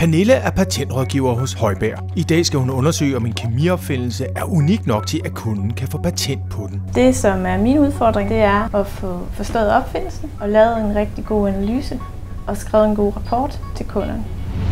Pernille er patentrådgiver hos Højberg. I dag skal hun undersøge, om en kemiopfindelse er unik nok til, at kunden kan få patent på den. Det, som er min udfordring, det er at få forstået opfindelsen og lavet en rigtig god analyse og skrevet en god rapport til kunderne.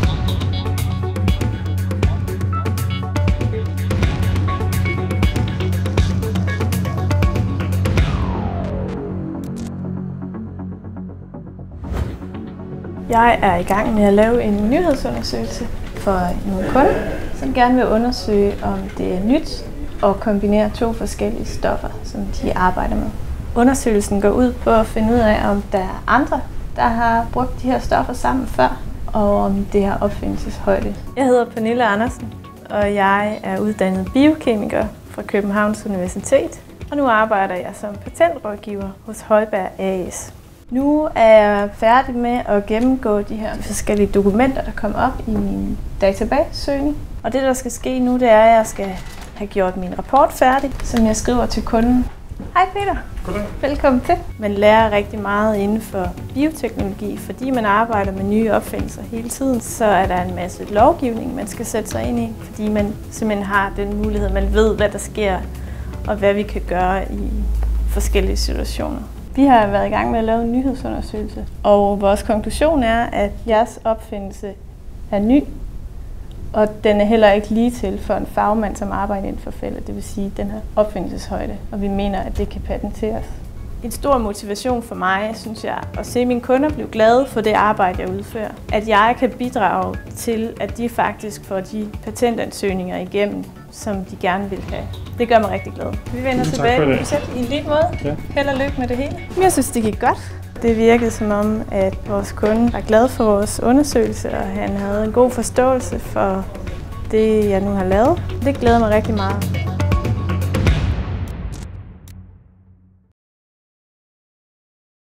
Jeg er i gang med at lave en nyhedsundersøgelse for nogle kunder, som gerne vil undersøge, om det er nyt at kombinere to forskellige stoffer, som de arbejder med. Undersøgelsen går ud på at finde ud af, om der er andre, der har brugt de her stoffer sammen før, og om det har opfindelseshøjde. Jeg hedder Pernille Andersen, og jeg er uddannet biokemiker fra Københavns Universitet, og nu arbejder jeg som patentrådgiver hos Højberg A/S. Nu er jeg færdig med at gennemgå de her forskellige dokumenter, der kommer op i min database-søgning. Og det, der skal ske nu, det er, at jeg skal have gjort min rapport færdig, som jeg skriver til kunden. Hej Peter. Goddag. Velkommen til. Man lærer rigtig meget inden for bioteknologi, fordi man arbejder med nye opfindelser hele tiden. Så er der en masse lovgivning, man skal sætte sig ind i, fordi man simpelthen har den mulighed, man ved, hvad der sker, og hvad vi kan gøre i forskellige situationer. Vi har været i gang med at lave en nyhedsundersøgelse, og vores konklusion er, at jeres opfindelse er ny, og den er heller ikke lige til for en fagmand, som arbejder inden for feltet, det vil sige, at den har opfindelseshøjde, og vi mener, at det kan patenteres. En stor motivation for mig, synes jeg, at se mine kunder blive glade for det arbejde, jeg udfører. At jeg kan bidrage til, at de faktisk får de patentansøgninger igennem, som de gerne vil have. Det gør mig rigtig glad. Vi vender tilbage i lige måde. Ja. Held og lykke med det hele. Jeg synes, det gik godt. Det virkede som om, at vores kunde var glad for vores undersøgelse, og han havde en god forståelse for det, jeg nu har lavet. Det glæder mig rigtig meget.